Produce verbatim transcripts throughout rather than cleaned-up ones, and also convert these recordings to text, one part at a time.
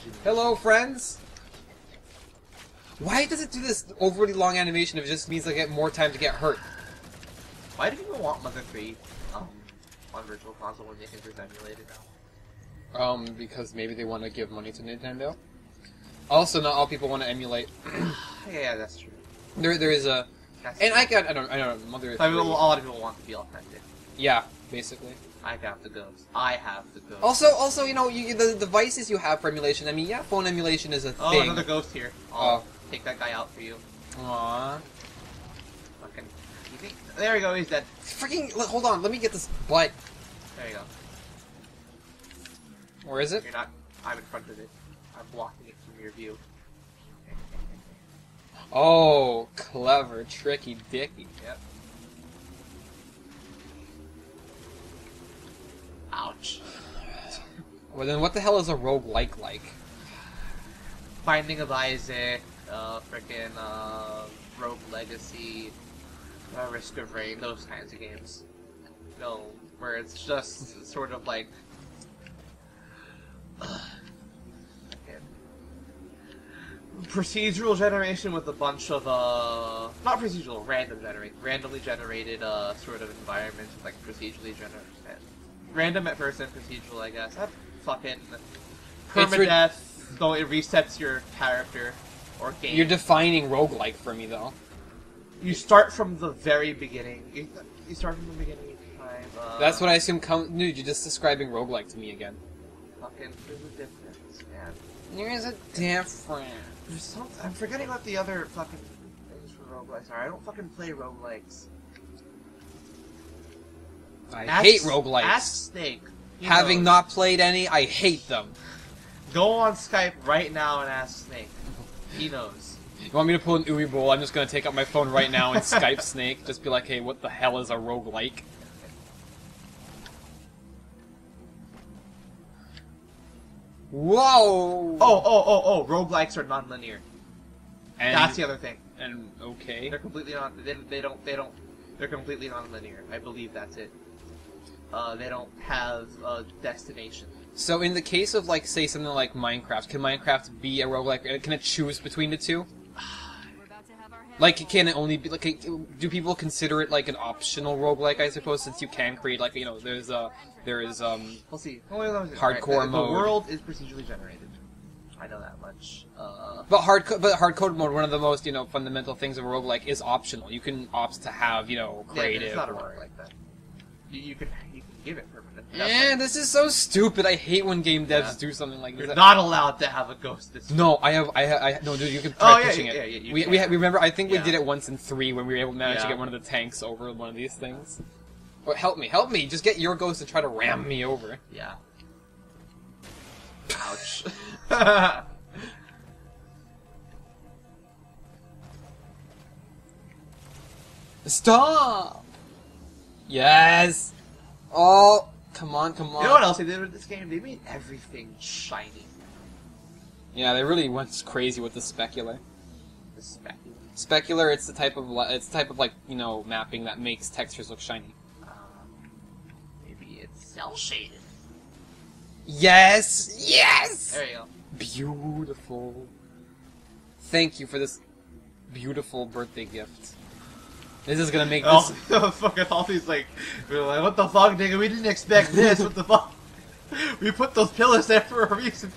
Hello, friends! Why does it do this overly long animation if it just means I get more time to get hurt? Why do people want Mother three um, on Virtual Console when they can just emulate it now? Um, because maybe they want to give money to Nintendo. Also, not all people want to emulate. yeah, yeah, that's true. There, there is a, That's and true. I got, I don't, I don't know, Mother. Some people, three. a lot of people want to be authentic. Yeah, basically. I have the ghost. I have the ghost. Also, also, you know, you, the devices you have for emulation. I mean, yeah, phone emulation is a oh, thing. another ghost here. I'll Oh. take that guy out for you. Aww. Fucking. You think? There we go. He's dead. Freaking, l- hold on, let me get this butt. There you go. Where is it? You're not. I'm in front of it. I'm blocking it from your view. Oh, clever, tricky dicky. Yep. Ouch. Well, then what the hell is a roguelike like? Binding of Isaac, uh, frickin', uh, Rogue Legacy, uh, Risk of Rain, those kinds of games. No, where it's just sort of like... procedural generation with a bunch of, uh... not procedural, random generate, randomly generated, uh, sort of environments with, like, procedurally generated... Random at first and procedural, I guess. That fucking... permadeath, though it resets your character, or game. You're defining roguelike for me, though. You start from the very beginning. You, you start from the beginning each time. Uh, That's what I assume come... Dude, you're just describing roguelike to me again. Fucking, there's a difference, man. There's a difference. There's some, I'm forgetting what the other fucking things for roguelikes are. I don't fucking play roguelikes. I Ask- hate roguelikes. Ask Snake. He Having knows. not played any, I hate them. Go on Skype right now and ask Snake. He knows. You want me to pull an Uwe Boll? I'm just gonna take out my phone right now and Skype Snake. Just be like, hey, what the hell is a roguelike? Whoa! Oh, oh, oh, oh! Roguelikes are non-linear. and, That's the other thing. And, okay. They're completely non. They, they don't. They don't. They're completely non-linear. I believe that's it. Uh, they don't have a destination. So in the case of, like, say something like Minecraft, can Minecraft be a roguelike? Can it choose between the two? Like, can it only be, like, do people consider it, like, an optional roguelike, I suppose, since you can create, like, you know, there's, uh, there is, um... We'll see. Oh, wait, wait, wait. Hardcore Right, the, mode. The world is procedurally generated. I know that much. Uh, But hard, but hardcode mode, one of the most, you know, fundamental things of a roguelike is optional. You can opt to have, you know, yeah, creative. it's not a or... rogue like that. You, you can you can give it permanent. Eh, this is so stupid. I hate when game devs Yeah. do something like this. You're not allowed to have a ghost this No, I have, I have, I no, dude. You can Oh, try yeah, pitching yeah, it. yeah, yeah, you we, can. we, ha- we remember. I think we Yeah. did it once in three when we were able to manage to Yeah. get one of the tanks over one of these things. But help me, help me! Just get your ghost and try to ram me over. Yeah. Ouch. Stop! Yes. Oh, come on, come on. You know what else they did with this game? They made everything shiny. Yeah, they really went crazy with the specular. The specular. Specular, it's the type of li- it's the type of like you know mapping that makes textures look shiny. Um, maybe it's cell shaded. Yes, yes. There you go. Beautiful. Thank you for this beautiful birthday gift. This is gonna make this. Oh, fucking all these like, we're like, what the fuck, nigga? We didn't expect this. What the fuck? We put those pillars there for a reason.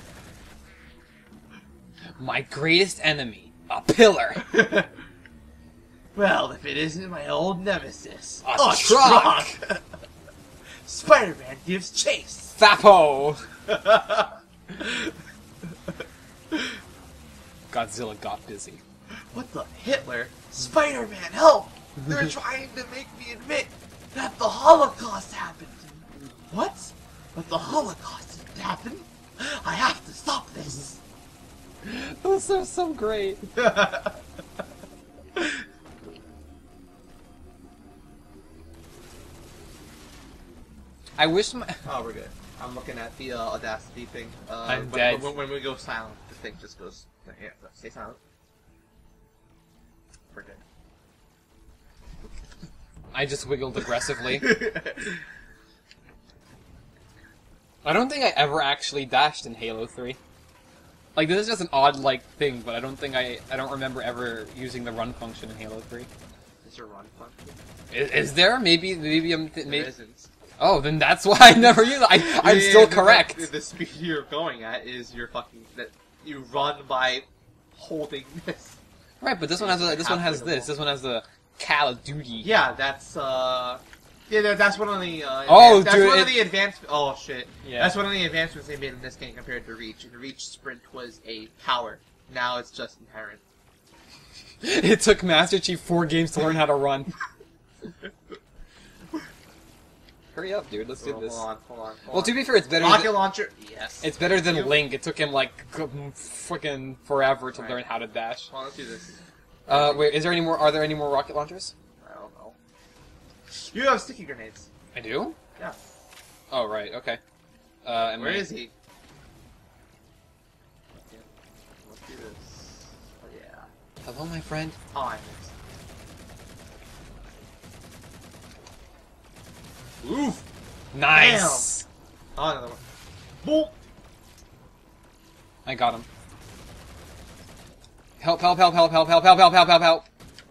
My greatest enemy, a pillar. Well, if it isn't my old nemesis, A truck. truck. Spider-Man gives chase. Fapo. Godzilla got busy. What the Hitler? Spider-Man, help! They're trying to make me admit that the Holocaust happened. What? But the Holocaust didn't happen. I have to stop this. Those are so great. I wish my. Oh, we're good. I'm looking at the uh, Audacity thing. Uh, I'm when, dead. When, when we go silent, the thing just goes. Yeah, stay silent. We're good. I just wiggled aggressively. I don't think I ever actually dashed in Halo three. Like, this is just an odd, like, thing, but I don't think I... I don't remember ever using the run function in Halo three. Is there run function? Is, is there? Maybe, maybe I'm... Th There maybe... isn't. Oh, then that's why I never use it. I, I'm Yeah, still the- correct. The, the speed you're going at is your fucking... that you run by holding this. Right, but this one has a, this one has Halfway to this. This one has the Call of Duty. Yeah, that's, uh... Yeah, that- that's one of the, uh... Oh, advan- that's dude, one it- of the advanced... Oh, shit. Yeah. That's one of the advancements they made in this game compared to Reach. And Reach Sprint was a power. Now it's just inherent. It took Master Chief four games to learn how to run. Hurry up, dude. Let's do Hold this. on, hold on, hold Well, on. to be fair, it's better. Rocket Than, launcher, yes. it's better than You- Link. It took him like freaking forever to Right. learn how to dash. Well, let's do this. Uh, wait, is there any more? Are there any more rocket launchers? I don't know. You have sticky grenades. I do. Yeah. Oh right, okay. Uh, and Where my- is he? Okay, let's do this. Oh, yeah. Hello, my friend. Oh, I missed. Oof! Nice. Oh, another one. Boop! I got him. Help! Help! Help! Help! Help! Help! Help! Help! Help! Help! Help!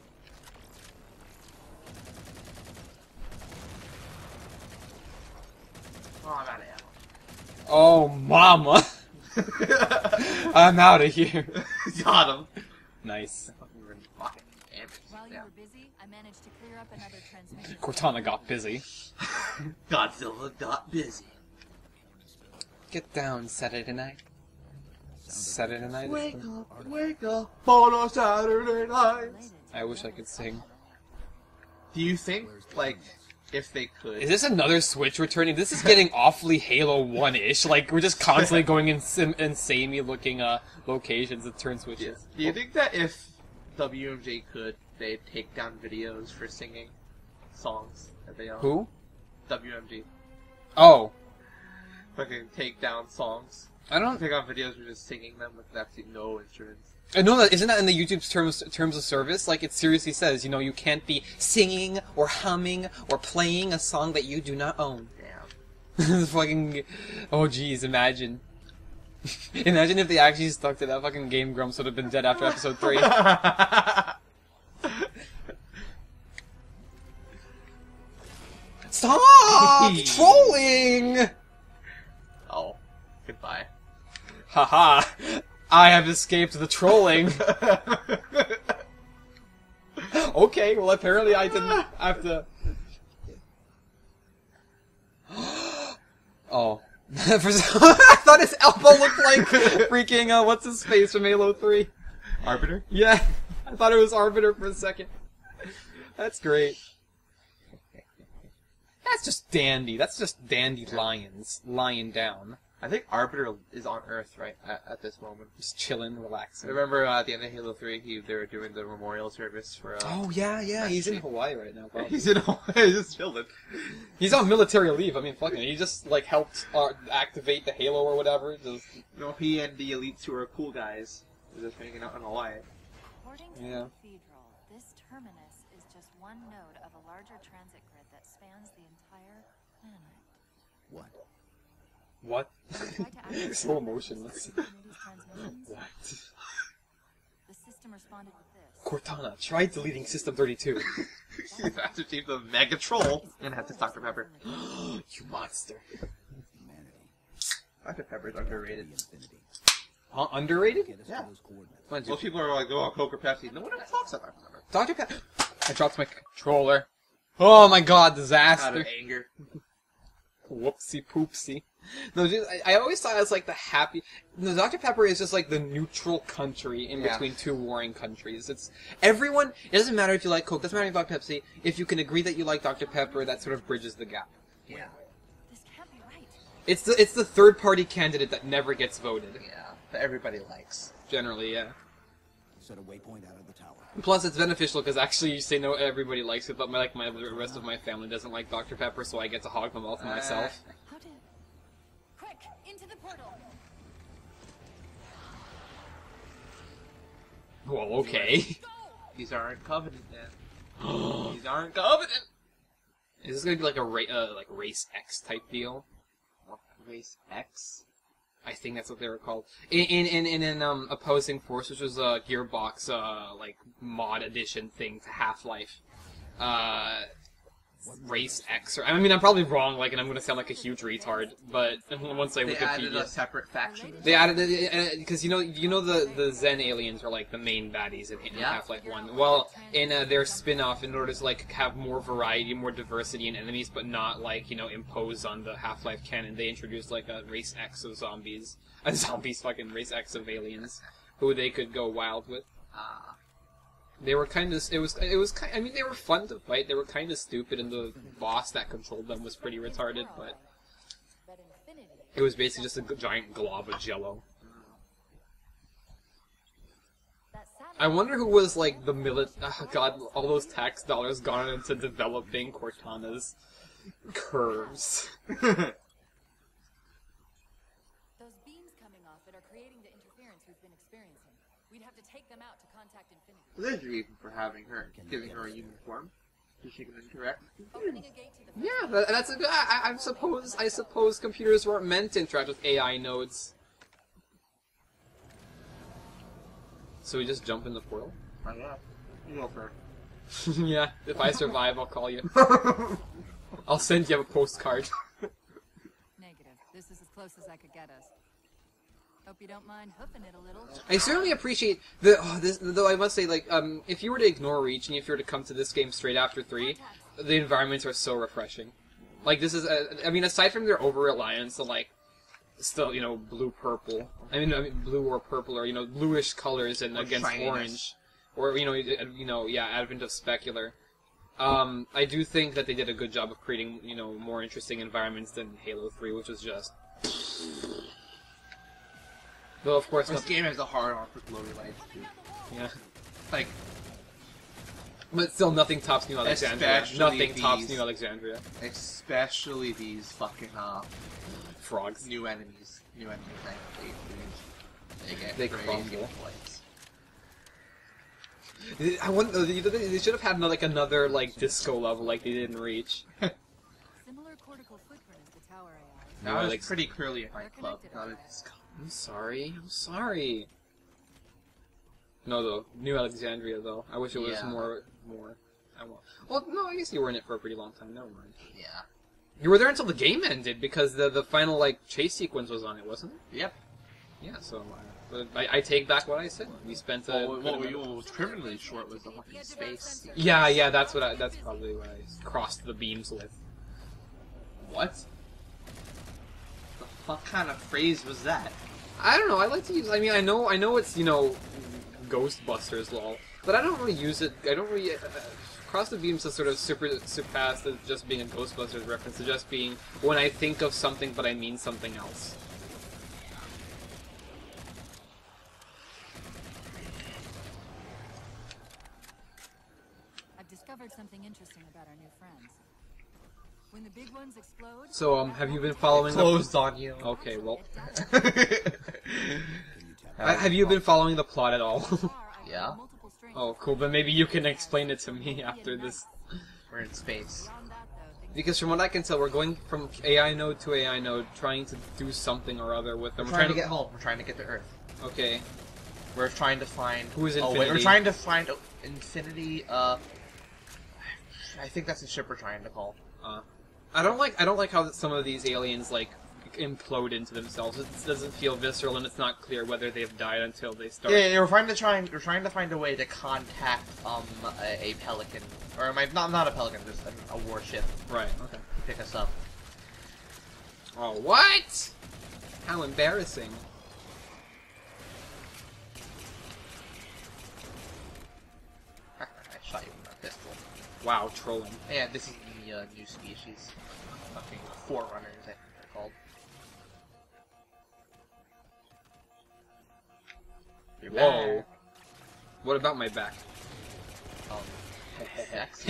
Oh, I'm out of Oh, mama! ammo. I'm out of here. Got him. Nice. Fucking fucking damage. While you Yeah. were busy, I managed to clear up another transmission. Cortana got busy. Godzilla got busy. Get down, Saturday night. Saturday night. is Wake the- up, wake up on a Saturday night. I wish I could sing. Do you think, like, if they could... Is this another Switch returning? This is getting awfully Halo one-ish. Like, we're just constantly going in sim- insanely looking uh, locations that turn switches. Do you think that if W M J could, they'd take down videos for singing songs that they own? Who? W M G. Oh. Fucking take down songs. I don't... Take on videos for just singing them with absolutely no instruments. I know that isn't that in the YouTube's terms terms of service? Like it seriously says, you know, you can't be singing or humming or playing a song that you do not own. Damn. Fucking, oh jeez, imagine. Imagine if they actually stuck to that. Fucking Game Grumps would have been dead after episode three. Stop trolling! Oh. Goodbye. Haha! I have escaped the trolling. Okay, well apparently I didn't have to. Oh. For some... I thought his elbow looked like freaking, uh, what's his face from Halo three? Arbiter? Yeah, I thought it was Arbiter for a second. That's great. That's just dandy. That's just dandy lions lying down. I think Arbiter is on Earth right at, at this moment. Just chilling, relaxing. I remember uh, at the end of Halo three, he, they were doing the memorial service for... Uh, Oh, yeah, yeah, he's in Hawaii right now, probably. He's in Hawaii, just chilling. He's on military leave. I mean, fucking, he just like helped uh, activate the Halo or whatever. Just You know, he and the elites who are cool guys are just hanging out in Hawaii. According to Yeah. the cathedral, this terminus is just one node of a larger transit grid that spans the entire planet. What? what? Try to activate So the emotionless. community's transmissions. What? The system responded with this. Cortana, try deleting System thirty-two. He's Master Chief, the mega troll, and have to Doctor Pepper. You monster. Humanity. Doctor Pepper's underrated. Infinity. Huh? Underrated? Get us Yeah. to those coordinates. Come on, Most dude. people are like, oh, Coke or Pepsi. No one ever talks about Doctor Pepper. Doctor Pepper. I dropped my controller. Oh my god, Out disaster. of anger. Whoopsie poopsie. No, dude, I, I always thought it was like the happy. No, Doctor Pepper is just like the neutral country in Yeah. between two warring countries. It's everyone. It doesn't matter if you like Coke. Doesn't matter if you like Pepsi. If you can agree that you like Doctor Pepper, that sort of bridges the gap. Yeah. This can't be right. It's the it's the third party candidate that never gets voted. Yeah. That everybody likes. Generally, yeah. Set a waypoint out of the tower. Plus, it's beneficial because actually you say no, everybody likes it, but my, like my the rest of my family doesn't like Doctor Pepper, so I get to hog them all to myself. How did... Quick! Into the portal! Well, okay. These aren't Covenant, then. These aren't Covenant! Is this gonna be like a ra- uh, like Race X type deal? What, Race X? I think that's what they were called. In in in, in an um, Opposing Force, which was a Gearbox uh, like mod edition thing to Half-Life. Uh, Race X, or I mean, I'm probably wrong, like, and I'm gonna sound like a huge retard, but once I They Wikipedia, added a separate faction. they added it because you know, you know the the Zen aliens are like the main baddies in, in Yeah. Half-Life One. Well, in uh, their spin-off, in order to like have more variety, more diversity in enemies, but not like you know impose on the Half-Life canon, they introduced like a Race X of zombies, a zombies fucking Race X of aliens, who they could go wild with. Ah. They were kind of, it was, it was kind, I mean, they were fun to fight, they were kind of stupid, and the boss that controlled them was pretty retarded, but But Infinity it was basically just a g- giant glob of jello. that satellite I wonder who was, like, the mili- oh god, all those tax dollars gone into developing Cortana's curves. Those beams coming off it are creating the interference we've been experiencing. We'd have to take them out to contact Infinity. There's your reason for having her, giving her a uniform. Is she gonna interact? Opening a gate to the first Yeah, that, that's a good, I, I I suppose, I suppose computers weren't meant to interact with A I nodes. So we just jump in the portal? I know. You go for Yeah, if I survive, I'll call you. I'll send you a postcard. Negative. This is as close as I could get us. Hope you don't mind hoofing it a little. I certainly appreciate the. Oh, this, though I must say, like, um, if you were to ignore Reach and if you were to come to this game straight after three, the environments are so refreshing. Like, this is, a, I mean, aside from their over reliance on like, still, you know, blue purple. I mean, I mean, blue or purple or you know, bluish colors and Or against shininess. orange, or you know, you know, yeah, advent of specular. Um, I do think that they did a good job of creating, you know, more interesting environments than Halo three, which was just. Though of course, This not, game has a hard on for glory lights, dude. yeah. Like, But still, nothing tops New Alexandria. Especially Nothing tops these- New Alexandria. especially these fucking, uh, Frogs. new enemies. New enemies, I hate these. They get They crazy crumble. with lights. I wonder. They they should have had another, like another like disco level, like they didn't reach. Similar cortical footprint as the tower A I. No, That was like- pretty clearly a They're nightclub, connected not a over there. disco. I'm sorry. I'm sorry. No, though New Alexandria, though. I wish it was Yeah. more, more. I won't. Well, no, I guess you were in it for a pretty long time. Never mind. Yeah. You were there until the game ended because the the final like chase sequence was on it, wasn't it? Yep. Yeah. So uh, but I, I take back what I said. We spent a. Well, good what, amount- we, what was criminally short was the fucking space. Yeah, yeah. That's what I. That's probably what I crossed the beams with. What? The fuck kind of phrase was that? I don't know. I like to use. I mean, I know. I know it's you know, Ghostbusters, lol. But I don't really use it. I don't really. Uh, Cross the beams has sort of super, surpassed the just being a Ghostbusters reference to just being when I think of something, but I mean something else. I've discovered something interesting about our new friends. When the big ones explode. So, um, have you been following? Closed on you. The... Okay, well, It uh, have you been following the plot at all? does. Yeah. Multiple strings. Oh, cool. But maybe you can explain it to me after this. We're in space. Beyond that, though, things Because from what I can tell, we're going from A I node to A I node, trying to do something or other with them. We're trying to get home. We're trying to get to Earth. Okay. We're trying to find. Who is Oh, wait, we're Infinity? trying to find oh, Infinity. Uh, I think that's the ship we're trying to call. Uh, I don't like I don't like how some of these aliens like implode into themselves. It doesn't feel visceral, and it's not clear whether they've died until they start. Yeah, yeah, we're trying to try. And, we're trying to find a way to contact um a, a pelican, or am I, not not a pelican, just a, a warship Right. Okay. to pick us up. Oh, what? How embarrassing. I shot you with my pistol. Wow, trolling. Yeah, this is the uh, new species. Fucking Forerunners, I think they're called. You're Whoa. back. What about my back? Um, sex.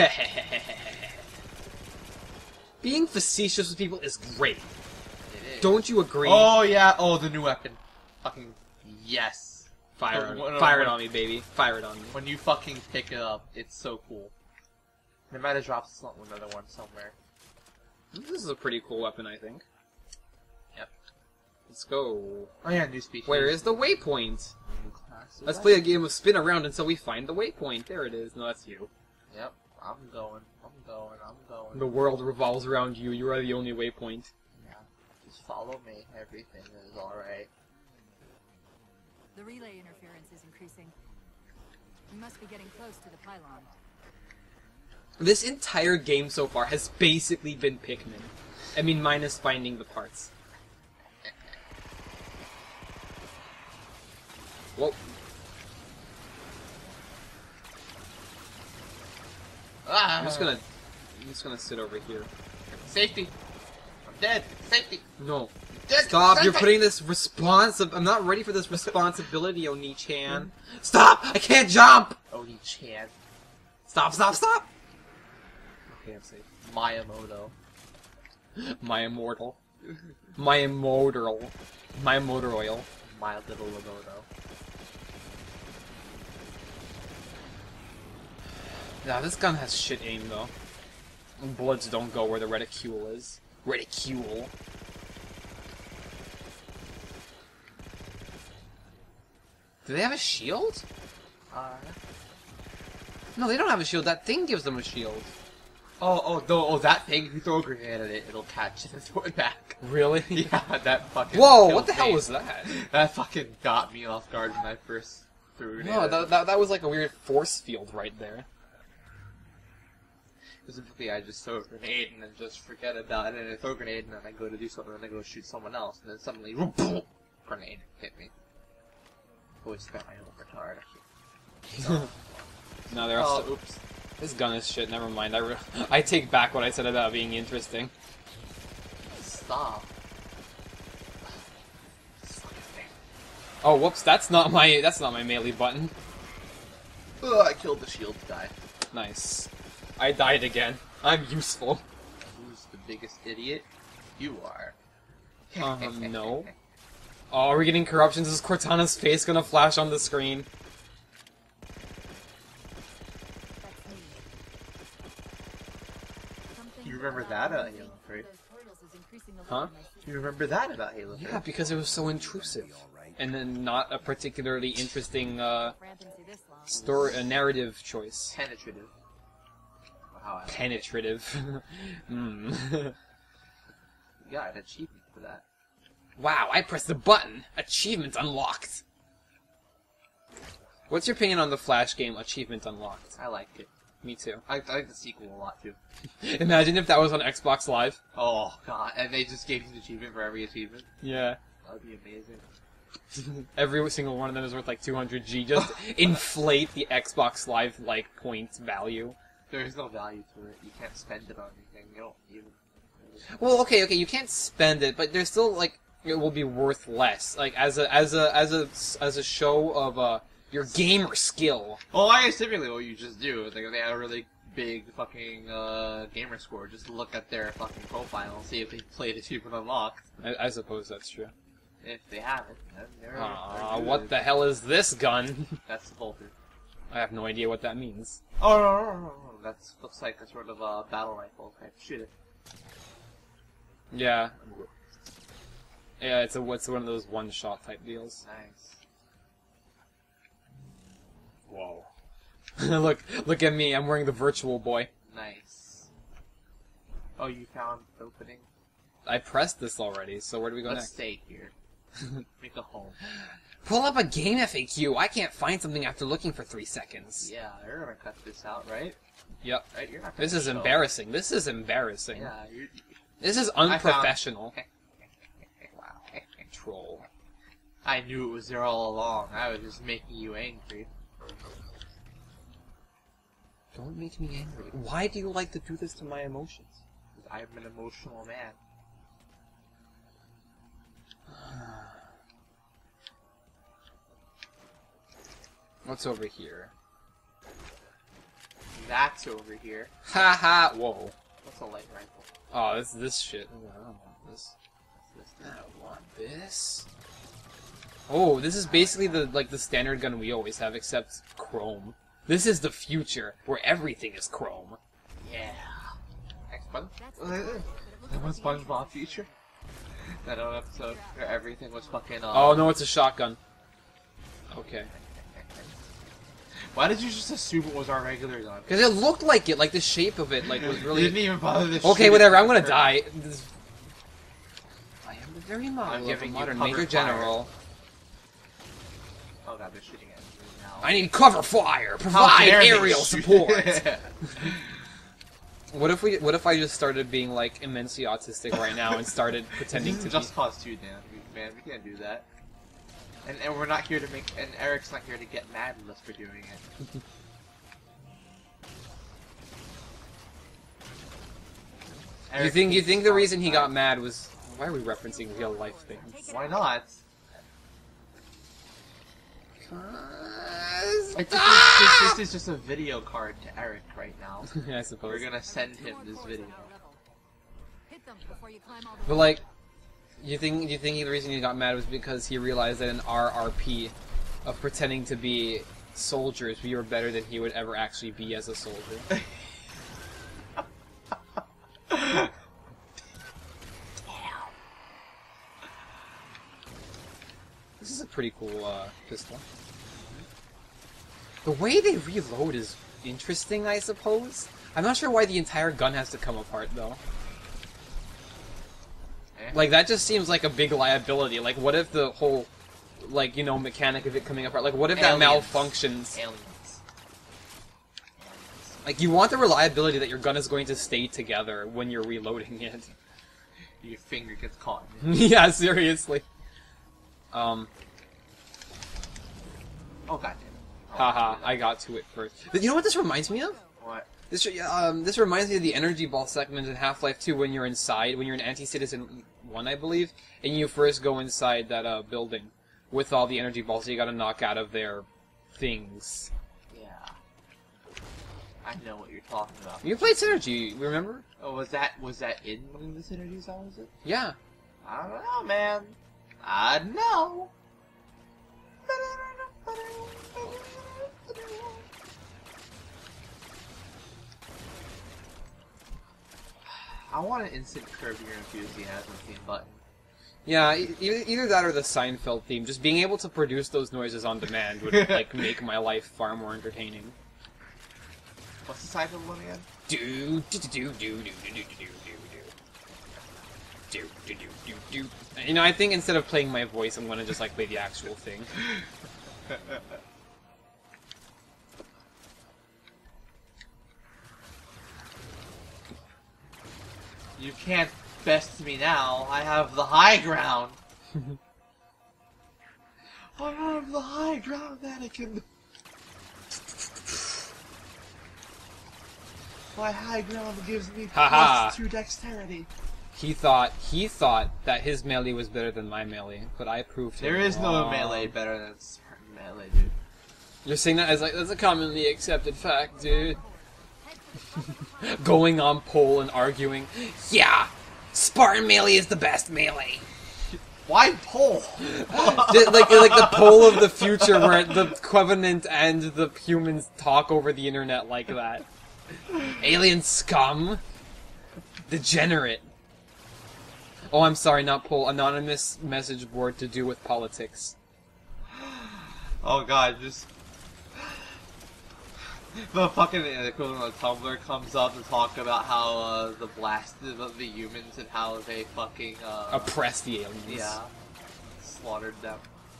Being facetious with people is great. It is. Don't you agree? Oh yeah. Oh, the new weapon. Fucking yes. Fire, Oh, on what- me. Fire it what- on me, baby. Fire it on me. When you fucking pick it up, it's so cool. They might have dropped another one somewhere. This is a pretty cool weapon, I think. Yep. Let's go. Oh yeah, new species. Where is the waypoint? New classes. Let's play a game of spin around until we find the waypoint. There it is. No, that's you. Yep, I'm going. I'm going. I'm going. The world revolves around you. You are the only waypoint. Yeah, just follow me. Everything is all right. The relay interference is increasing. We must be getting close to the pylon. This entire game so far has basically been Pikmin. I mean, minus finding the parts. Whoa. Ah! I'm just gonna... I'm just gonna sit over here. Safety. I'm dead. Safety. No. Dead. Stop! Safety. You're putting this responsi- I'm not ready for this responsibility, Oni-chan. Stop! I can't jump! Oni-chan. Stop, stop, stop! Okay, I'm safe. Miyamoto. My immortal. My immortal. My motor oil. My little Lamoto. Nah, this gun has shit aim, though. Bullets don't go where the reticule is. Reticule. Do they have a shield? Uh, No, they don't have a shield. That thing gives them a shield. oh, oh, no, oh, that thing, if you throw a grenade at it, it'll catch it and throw it back. Really? Yeah, that fucking Whoa, killed what the hell me. was that? That fucking got me off guard when I first threw it. No, that, that, that was like a weird force field right there. Specifically, I just throw a grenade and then just forget about it, and I throw a grenade and then I go to do something and I go shoot someone else, and then suddenly, grenade hit me. Always spent my own retard, actually. No, they're Oh, also... oops. This gun is shit, never mind. I, re I take back what I said about being interesting. Stop. Oh, whoops, that's not my that's not my melee button. Ugh, I killed the shield guy. Nice. I died again. I'm useful. Who's the biggest idiot? You are. Um, no. Oh, are we getting corruptions? Is Cortana's face gonna flash on the screen? That's me. Something You remember about that, uh, using Halo three? those portals is increasing the Huh? load on my system. You remember that about Halo three? Yeah, because it was so intrusive. And then not a particularly interesting, uh, Rampancy this long. story, a narrative choice. Penetrative. Wow, I Penetrative. Hmm. you got an achievement for that. Wow, I pressed the button! Achievement unlocked! What's your opinion on the Flash game, Achievement Unlocked? I like it. Me too. I, I like the sequel a lot too. Imagine if that was on Xbox Live. Oh god, and they just gave you an achievement for every achievement. Yeah. That would be amazing. Every single one of them is worth like two hundred G. Just inflate the Xbox Live, like, points value. There is no value to it. You can't spend it on anything. You don't even. Well, okay, okay, you can't spend it, but there's still, like, it will be worth less. Like, as a, as a, as a, as a show of, uh, your gamer skill. Well, I guess typically what you just do, like, if they have a really big fucking uh, gamer score, just look at their fucking profile and see if they played Achievement Unlocked. I, I suppose that's true. If they haven't, then they're. Ah, they're what good. the hell is this gun? That's the bolter. I have no idea what that means. Oh, no, no, no, no. That looks like a sort of uh, battle rifle type. Shoot it. Yeah. Yeah, it's a what's one of those one-shot type deals. Nice. Whoa. look, look at me. I'm wearing the Virtual Boy. Nice. Oh, you found the opening? I pressed this already, so where do we go Let's next? stay here. Make a home. Pull up a game F A Q. I can't find something after looking for three seconds. Yeah, you're gonna cut this out, right? Yep. Right, you're not gonna This is show. embarrassing. This is embarrassing. Yeah, you're... This is found- unprofessional. Wow. Troll. I knew it was there all along. I was just making you angry. Don't make me angry. Why do you like to do this to my emotions? I'm an emotional man. What's over here? That's over here. Ha ha! Whoa. What's a light rifle? Oh, this this shit. Oh, I don't want this. What's this I thing? don't want this. Oh, this is basically the like the standard gun we always have, except chrome. This is the future, where everything is chrome. Yeah. Next one. That's Uh, That one SpongeBob feature. That old episode where everything was fucking. Uh, Oh no, it's a shotgun. Okay. Why did you just assume it was our regular gun? Because it looked like it, like the shape of it, like was You really. didn't even bother to shoot Okay, it whatever. with I'm gonna the die. This... I am the very model of a giving you modern cover Major fire. General. Oh god, they're shooting at me now. I need cover fire. How Provide dare they aerial shoot- support. What if we? What if I just started being like immensely autistic right now and started pretending This to is just be? cause two, Dan. We- Man, we can't do that. And and we're not here to make. And Eric's not here to get mad at us for doing it. You Eric think? You hates think the fun reason he got times. mad was? Why are we referencing real life things? Why not? Cause... It's just, this, this is just a video card to Eric right now. I suppose. We're gonna send him this video. Hit them before you climb all the But like, you think? You think the reason he got mad was because he realized that in R R P, of pretending to be soldiers, we were better than he would ever actually be as a soldier. This is a pretty cool uh, pistol. The way they reload is interesting, I suppose. I'm not sure why the entire gun has to come apart, though. Eh? Like, that just seems like a big liability. Like, what if the whole, like, you know, mechanic of it coming apart, like, what if that Aliens. malfunctions? Aliens. Like, you want the reliability that your gun is going to stay together when you're reloading it. Your finger gets caught in it. Yeah, seriously. Um, Oh god damn it. Oh, haha, I got to it first. But you know what this reminds me of? What? This um this reminds me of the energy ball segment in Half-Life two when you're inside, when you're in Anti-Citizen one, I believe, and you first go inside that uh building with all the energy balls that you gotta knock out of their things. Yeah. I know what you're talking about. You played Synergy, remember? Oh, was that was that in one of the synergies? How was it? Yeah. I don't know, man. I know. I want an instant curb your enthusiasm theme button. Yeah, e- either, either that or the Seinfeld theme. Just being able to produce those noises on demand would like make my life far more entertaining. What's the Seinfeld one again? Do do do do do do do do do do do do do do do. You know, I think instead of playing my voice, I'm gonna just like play the actual thing. You can't best me now. I have the high ground. I have the high ground, Anakin. My high ground gives me Ha ha. plus two dexterity. He thought he thought that his melee was better than my melee, but I proved him There is no wrong. melee better than certain melee, dude. You're saying that as like that's a commonly accepted fact, dude. Going on poll and arguing. Yeah, Spartan melee is the best melee. Why pull? The- like like the poll of the future where the Covenant and the humans talk over the internet like that. Alien scum. Degenerate. Oh, I'm sorry, not poll. Anonymous message board to do with politics. Oh god, just the fucking equivalent of Tumblr comes up to talk about how uh, the blasted of the humans and how they fucking uh, Oppress the aliens. yeah, slaughtered them.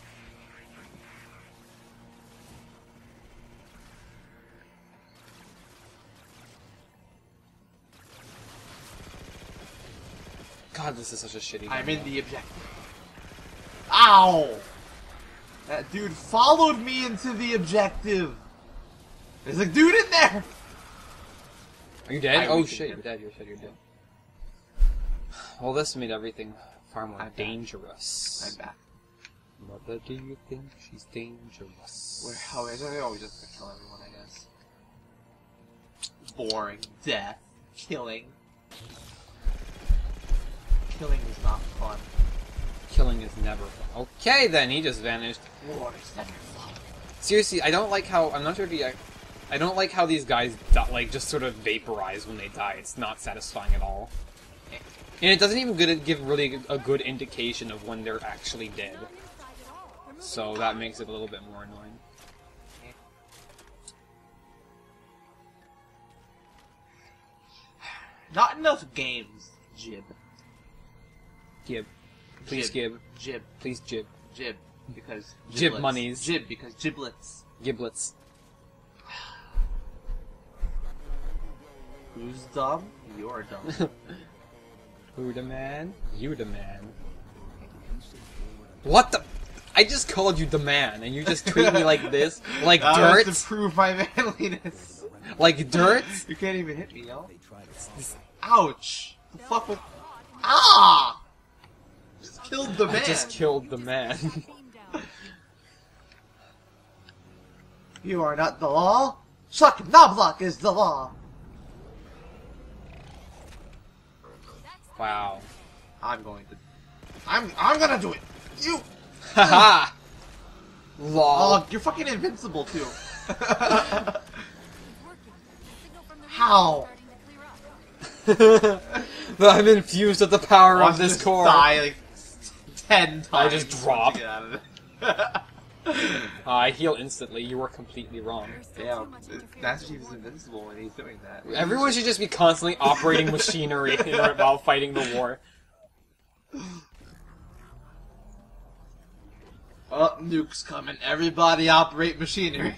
God, this is such a shitty I'm game. in the objective. Ow! That dude followed me into the objective. There's a dude in there. Are you dead? I Oh weakened shit, him. you're dead, you're dead, you're dead. Well, this made everything far more I'm back. dangerous. I'm back. Mother, do you think she's dangerous? Where? How is it? Oh, we just gonna kill everyone, I guess. Boring. Death. Killing. Killing is not fun. Killing is never fun. Okay, then, he just vanished. War is never fun. Seriously, I don't like how, I'm not sure if you, I don't like how these guys, di- like, just sort of vaporize when they die. It's not satisfying at all. And it doesn't even good, give really a good indication of when they're actually dead. So that makes it a little bit more annoying. Not enough games, Jib. Gib. Please Jib. gib. Jib. Please jib. Jib. Because Jib giblets. monies. Jib because giblets. Giblets. Who's dumb? You're dumb. Who the man? You the man. What the? I just called you the man, and you just treat me like this? Like That was dirt? to prove my manliness. Like dirt? You can't even hit me, yo. They try to Ouch! The fuck was... Ah! Just killed the man. I just killed the man. You are not the law. Chuck Knobloch is the law. Wow. I'm going to... I'm I'm gonna do it. You... Haha! Lol. Oh, you're fucking invincible, too. How? I'm infused with the power Watch of this just core. die like ten times. I just once drop. you get out of it. Uh, I heal instantly. You were completely wrong. Damn, Master Chief is invincible when he's doing that. Everyone should just be constantly operating machinery in order, while fighting the war. Oh, nuke's coming. Everybody operate machinery.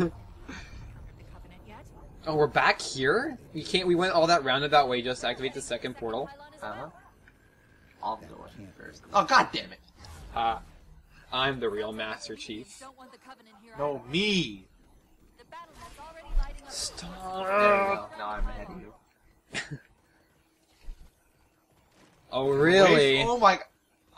Oh, we're back here? We can't. We went all that roundabout way just to activate the second portal. Uh-huh. I'll go in first. Oh, god damn it. Uh, I'm the real Master Chief. No, me. Stop. There you go. Now I'm ahead of you. Oh, really? Wait, oh my god.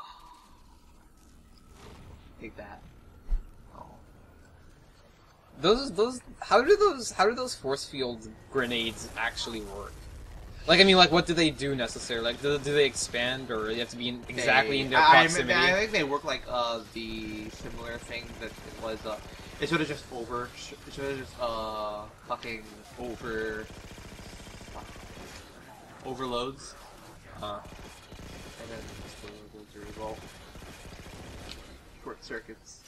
Take that. Oh. Those, those, how do those, how do those force field grenades actually work? Like, I mean, like, what do they do necessarily? Like, do, do they expand, or you have to be in, exactly They- in their I- I- proximity? I, think they work like uh, the similar thing that it was. Uh, it sort of just over. It sort of just uh, fucking over. Overloads. Uh, And then just goes to resolve. Short circuits.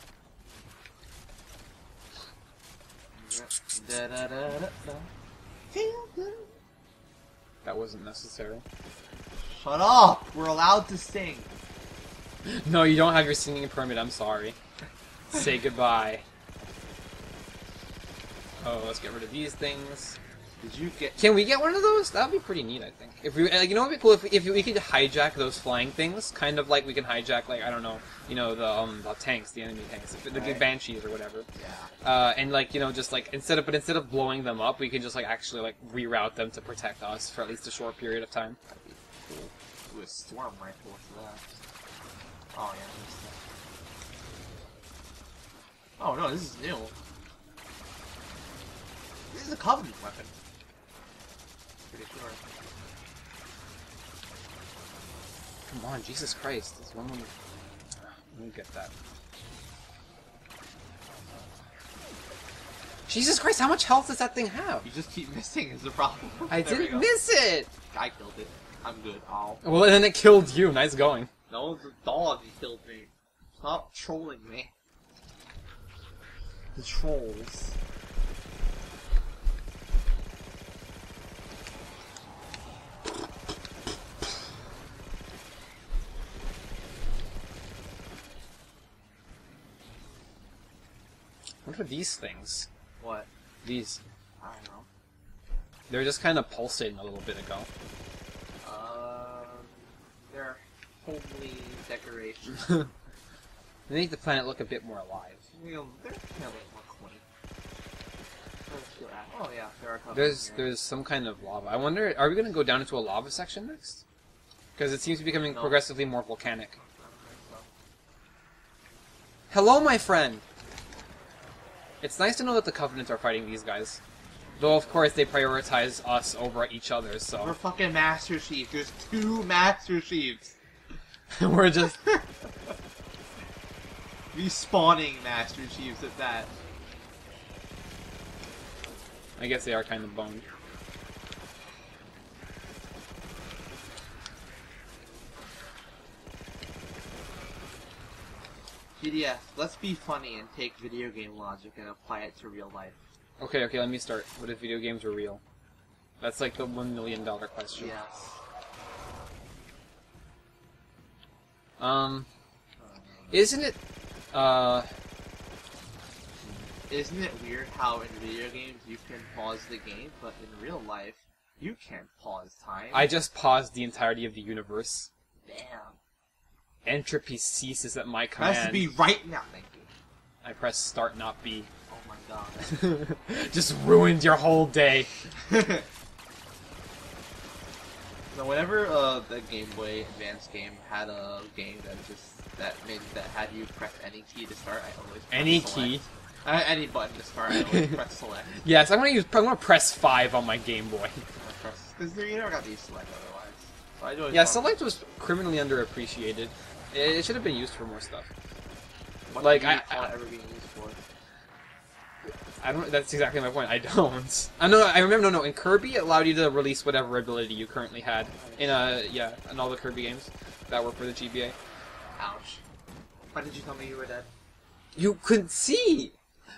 Da da da da da. Feel good. that wasn't necessary. Shut up! We're allowed to sing. No, you don't have your singing permit. I'm sorry. Say goodbye. Oh, let's get rid of these things. Did you get? Can we get one of those? That would be pretty neat, I think. If we, like, you know, what would be cool if we, if we could hijack those flying things, kind of like we can hijack, like, I don't know, you know, the um the tanks, the enemy tanks, the, the Right. banshees or whatever. Yeah. Uh, and like, you know, just like instead of but instead of blowing them up, we could just like actually like reroute them to protect us for at least a short period of time. That'd be cool. Do a storm rifle for that. Oh yeah. This stuff. Oh no, this is new. This is a Covenant weapon. Pretty sure. Come on, Jesus Christ! This one. Let me get that. Jesus Christ! How much health does that thing have? You just keep missing is the problem. I There we didn't go. miss it. I killed it. I'm good. Ow. Well, then it killed you. Nice going. No, the dog killed me. Stop trolling me. The trolls. What are these things? What? These. I don't know. They were just kind of pulsating a little bit ago. Uh, they're homely decorations. They make the planet look a bit more alive. You know, they're kind of like more quaint. Where's your at? Oh yeah, there are Covenant There's here. there's some kind of lava. I wonder, are we going to go down into a lava section next? Because it seems to be becoming No. progressively more volcanic. I don't think so. Hello, my friend! It's nice to know that the Covenant are fighting these guys. Though, of course, they prioritize us over each other, We're so... fucking Master Chief. There's two Master Chiefs. we're just... Respawning Master Chiefs at that. I guess they are kind of boned. P D F, let's be funny and take video game logic and apply it to real life. Okay, okay, let me start. What if video games were real? That's like the one million dollar question. Yes. Um, isn't it, uh... Isn't it weird how in video games you can pause the game, but in real life, you can't pause time? I just paused the entirety of the universe. Damn. Entropy ceases at my It command. has to be right now, thank you. I press start, not B. Oh my god. Just ruined your whole day. So whenever uh, the Game Boy Advance game had a game that just that made that had you press any key to start, I always press Any select. key? Uh, any button to start, I always press select. Yes, I'm gonna use. I'm gonna press five on my Game Boy. Because you never got to use select otherwise. So I do always Yeah, follow- select was criminally underappreciated. It, it should have been used for more stuff. What like, do you I- recall I- it ever being used for? I don't. That's exactly my point. I don't. I know. I remember. No, no. In Kirby, it allowed you to release whatever ability you currently had in uh yeah in all the Kirby games that were for the G B A. Ouch. Why did you tell me you were dead? You couldn't see.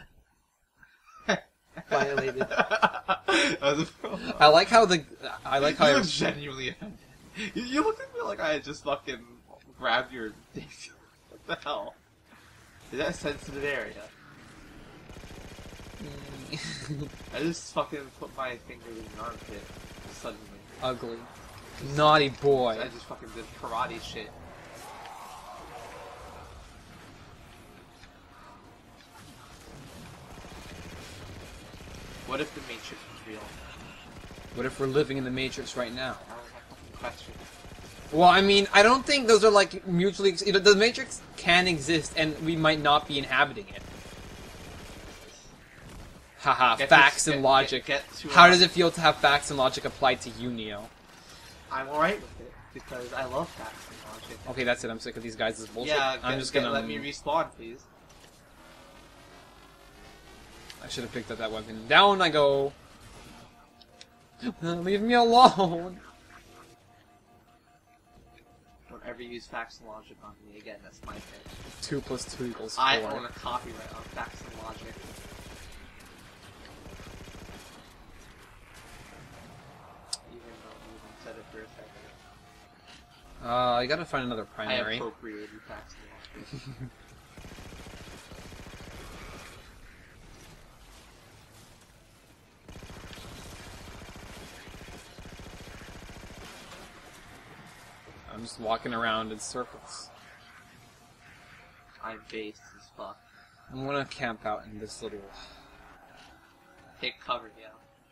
Violated. That was a problem. I like how the. I like how. You I, look genuinely offended. You, you looked at me like I had just fucking grabbed your dick. What the hell? Is that a sensitive area? I just fucking put my finger in your armpit suddenly. Ugly. Naughty boy. I just fucking did karate shit. What if the Matrix was real? What if we're living in the Matrix right now? That was my fucking question. Well, I mean, I don't think those are like mutually. You know, the Matrix can exist, and we might not be inhabiting it. Haha, Get facts to- and get- logic. get- get to, How uh, does it feel to have facts and logic applied to you, Neo? I'm alright with it, because I love facts and logic. Okay, that's it. I'm sick of these guys' bullshit. Yeah, I'm get- just get- gonna. let me respawn, please. I should have picked up that weapon. Down I go. Leave me alone. Don't ever use facts and logic on me again, that's my thing. Two plus two equals four. I own a copyright on facts and logic. Even though you even said it for a second. Uh, I gotta find another I primary. appropriated facts and logic. I'm just walking around in circles. I'm based as fuck. I'm gonna camp out in this little. Take cover, yeah.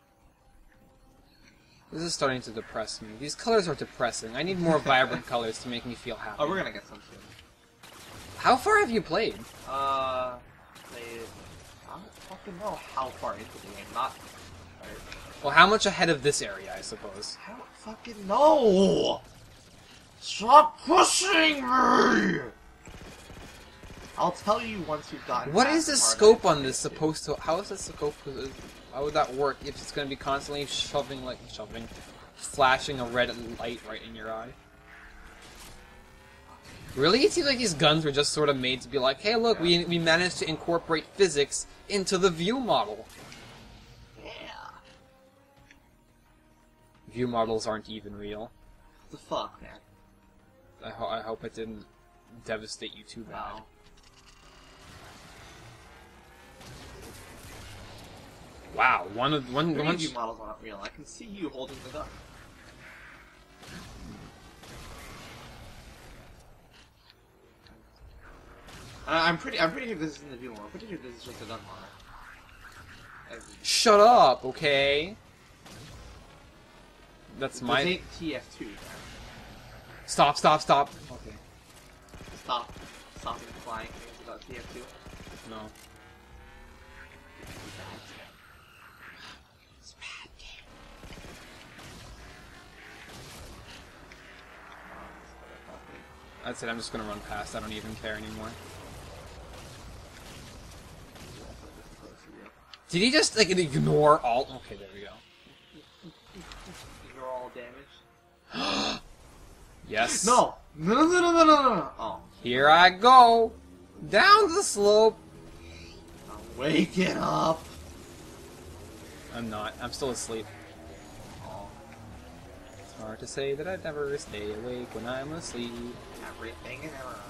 This is starting to depress me. These colors are depressing. I need more vibrant colors to make me feel happy. Oh, we're gonna get some soon. How far have you played? Uh, played... I don't fucking know how far into the game, not... Well, how much ahead of this area, I suppose? I don't fucking know! Stop pushing me! I'll tell you once you've gotten What past is the part scope of on this supposed to? How is the scope? How would that work if it's going to be constantly shoving, like shoving, flashing a red light right in your eye? Really, it seems like these guns were just sort of made to be like, hey, look, we we managed to incorporate physics into the view model. Yeah. View models aren't even real. What the fuck, man? I, ho I hope it didn't devastate you too bad. Wow. Wow, one of one Three one. view models aren't real. I can see you holding the gun. I- I'm pretty. I'm pretty sure this isn't the view model. I'm pretty sure this is just a gun model. I- Shut up, okay? That's This my. ain't T F two. Man. Stop! Stop! Stop! Okay. Stop. Stopping flying things about T F two. No. It's bad game. That's it. I'm just gonna run past. I don't even care anymore. Did he just like ignore all? Okay, there we go. You're all damaged. Yes. No! No! No! No! No! No! No! Oh. Here I go. Down the slope! I'm waking up! I'm not. I'm still asleep. Oh, It's hard to say that I'd never stay awake when I'm asleep. everything is around.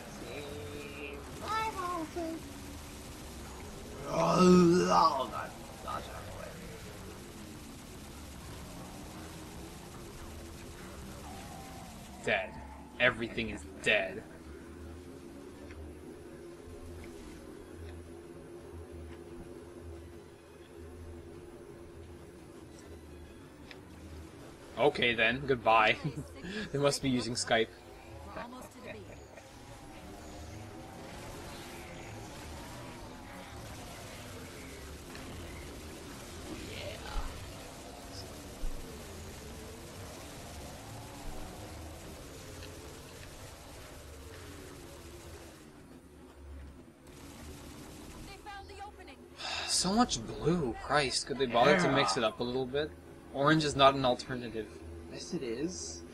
I'm all safe. Oh, God. Dodge out of the way. Dead. Everything is dead. Okay then, goodbye. They must be using Skype. We're almost to the beach. They found the opening. So much blue, Christ. Could they bother to mix it up a little bit? Orange is not an alternative. Yes, it is.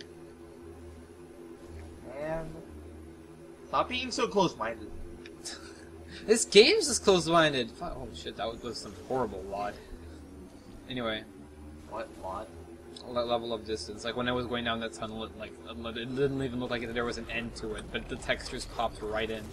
Man. Stop being so close-minded. This game's just close-minded. Oh shit, that was some horrible lot. Anyway, What? What? that level of distance. Like when I was going down that tunnel, it like it didn't even look like there was an end to it, but the textures popped right in.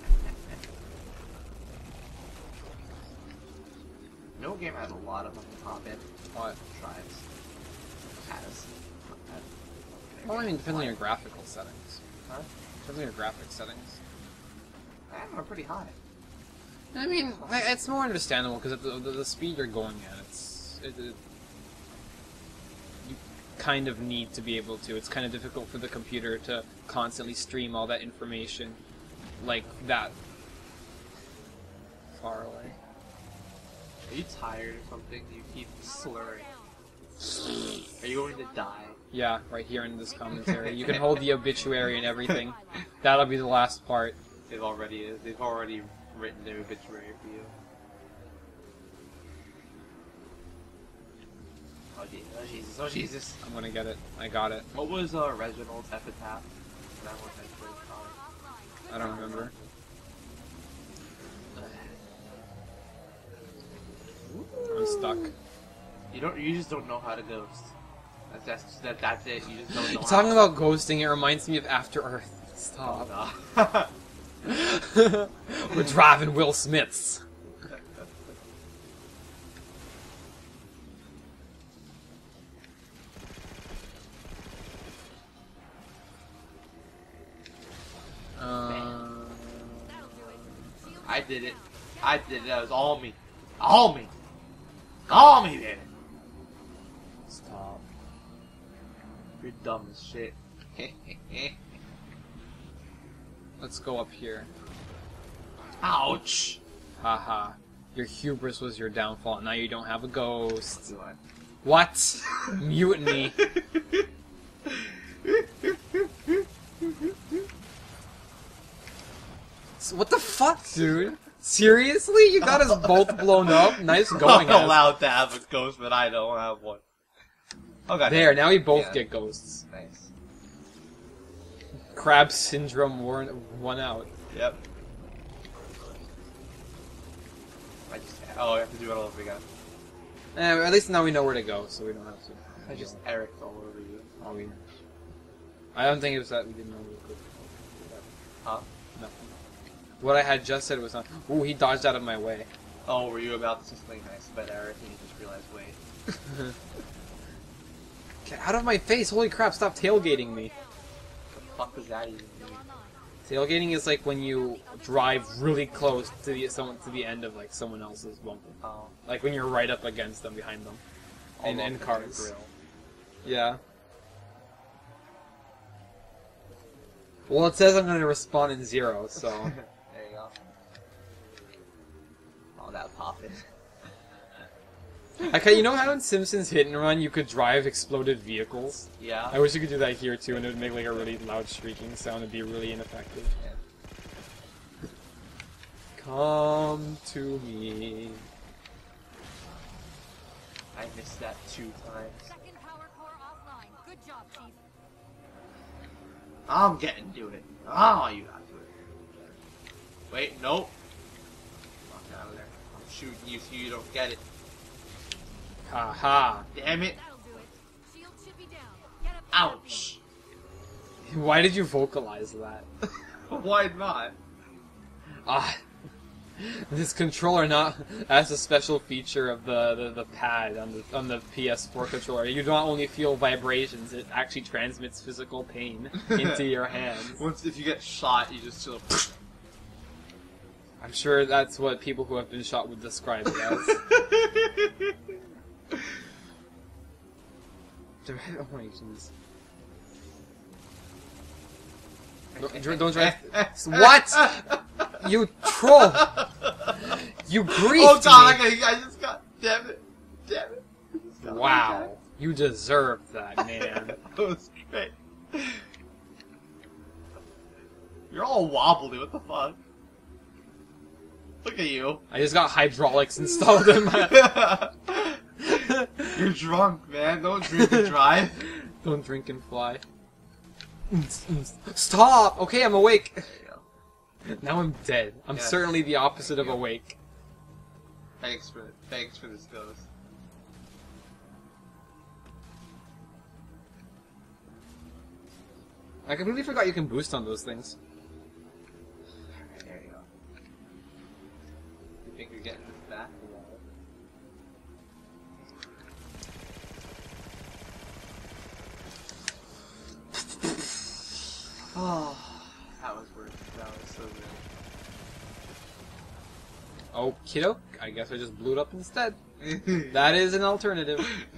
No game has a lot of them pop in. What? Tribes. Has. Well, I mean, depends on your graphical settings. Huh? Depends on your graphic settings. Man, we're pretty high. I mean, I- it's more understandable because the, the, the speed you're going at, it's it, it, you kind of need to be able to. It's kind of difficult for the computer to constantly stream all that information like that far away. Are you tired or something? You keep slurring. Are you going to die? Yeah, right here in this commentary. You can hold the obituary and everything. That'll be the last part. They've already they've already written their obituary for you. Oh Jesus! Oh Jesus! Oh Jesus! I'm gonna get it. I got it. What was uh, Reginald's epitaph? That one had first I don't remember. I'm stuck. You don't. You just don't know how to ghost. That's that's that, that's it. You just don't know. Talking how. about ghosting, it reminds me of After Earth. Stop. Oh, no. We're driving Will Smiths. Uh, I did it. I did it. That was all me. All me. All me, baby. stop. You're dumb as shit. Let's go up here. Ouch. Haha. Your hubris was your downfall. Now you don't have a ghost. Do I? What? Mutiny. So what the fuck, dude? Seriously? You got us both blown up? Nice going, I'm ass. allowed to have a ghost, but I don't have one. Oh god. There, now we both Yeah. get ghosts. Nice. Crab syndrome worn one out. Yep. I just. Oh, I have to do it all over again. Eh, at least now we know where to go, so we don't have to. I just Eric'd all over you. Oh, we... I don't think it was that we didn't know we could. Huh? Nothing. What I had just said was not. Ooh, he dodged out of my way. Oh, were you about to say something nice about Eric and you just realized, wait. Get out of my face! Holy crap! Stop tailgating me. What the fuck does that even mean? Tailgating is like when you drive really close to the someone to the end of like someone else's bumper. Oh. Like when you're right up against them, behind them. In, All in up their cars. grill. Yeah. Well, it says I'm going to respawn in zero, so... There you go. Oh, that popping. Okay, you know how in Simpsons Hit and Run you could drive exploded vehicles? Yeah. I wish you could do that here too, and it would make like a really loud shrieking sound. It'd be really ineffective. Yeah. Come to me. I missed that two times. Second power core offline. Good job, Chief. I'm getting to it. Oh, you got to it. Wait, nope. Fuck out of there. I'm shooting you so you don't get it. Haha. Damn it. That'll do it. Shield should be down. Get up. Ouch. Why did you vocalize that? Why not? Ah, this controller not has a special feature of the, the, the pad on the on the P S four controller. You don't only feel vibrations; it actually transmits physical pain into your hands. Once if you get shot, you just feel. I'm sure that's what people who have been shot would describe it as. Oh my jeez. Don't, don't try. What? You troll! You griefed Oh god, me! I, I just got. Damn it. Damn it. I just got Wow, you deserved that, man. That was great. You're all wobbly, what the fuck? Look at you. I just got hydraulics installed in my. You're drunk, man. Don't drink and drive. Don't drink and fly. Stop! Okay, I'm awake. There you go. Now I'm dead. I'm Yes. certainly the opposite of There you go. awake. Thanks for thanks for this ghost. I completely forgot you can boost on those things. Alright, there you go. You think you're getting this back? Oh, that was worth it. That was so Oh, kiddo, I guess I just blew it up instead. good. That is an alternative.